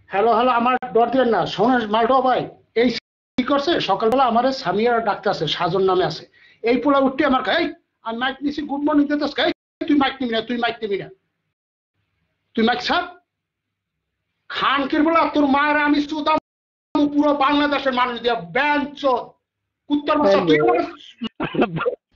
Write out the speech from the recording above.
Hello hello, আমার ডর দিবেন না, শোনেন মালটো ভাই। এই কি করছে সকালবেলা আমার সামিয়ার ডাক্তার আছে, সাজন নামে আছে। এই পোলা উঠতে আমার এই আমি মাইক নিছি, গুড মর্নিং দিতেছ, তুই মাইক নিবি না, তুই মাইক নিবি না, তুই মাইক ছাড়। খানকির বলা তোর মায়ের আমি সুদাম পুরো বাংলাদেশের মানুষ দিয়া ব্যাঞ্চ কুত্তার বাচ্চা তুই